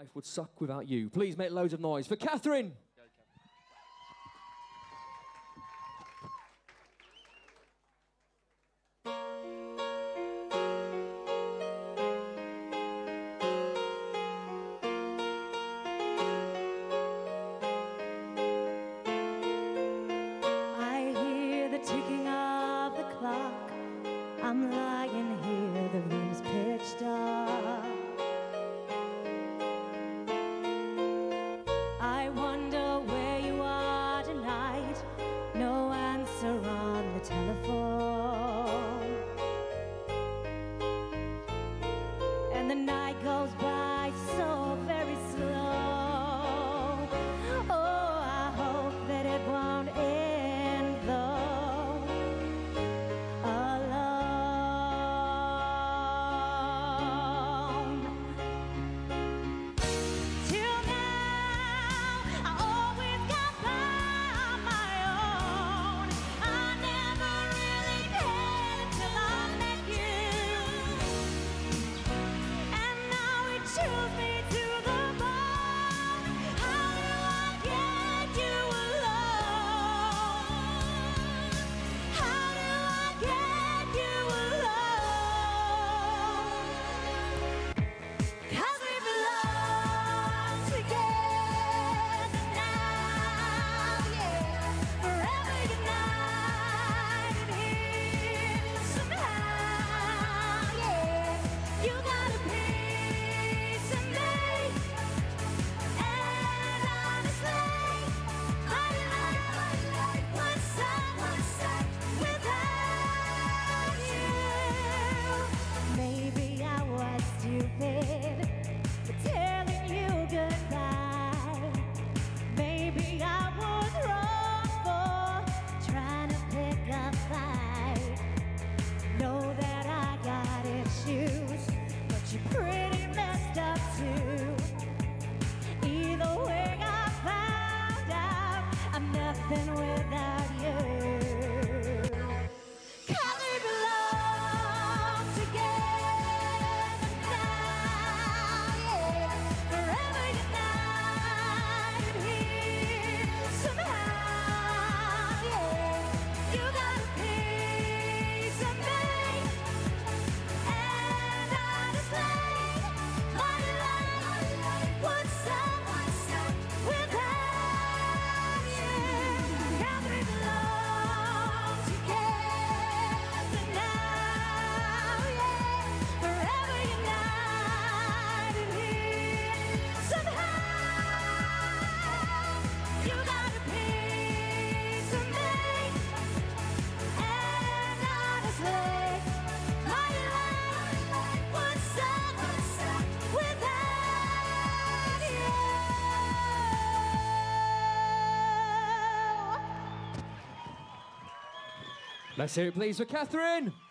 Life would suck without you. Please make loads of noise for Kathryn. I hear the ticking of the clock. I'm lying here, the room's pitch dark. I wonder where you are tonight. No answer on the telephone. And the night goes by so very slow. Oh, I hope that it won't end though alone. Till now, I always got by on my own. I never really cared till I met you. And now it chills me to the bone. How do I get you alone? How do I get you alone? 'Cause we belong together now, yeah. Forever united here somehow, yeah. You got a piece of me, and honestly, my life was suck without you. Maybe I was stupid for telling you goodbye. Maybe I was wrong for trying to pick a fight. Know that I got issues, but you're pretty messed up too. Either way, I found out I'm nothing without you. 'Cause we belong together now, yeah. Forever united here somehow, yeah. You got a piece of me, and honestly, my life would suck without you. 'Cause we belong together now, yeah. Forever united here somehow. You got a piece of me, and honestly, my life would suck without you. Let's hear it please for Kathryn.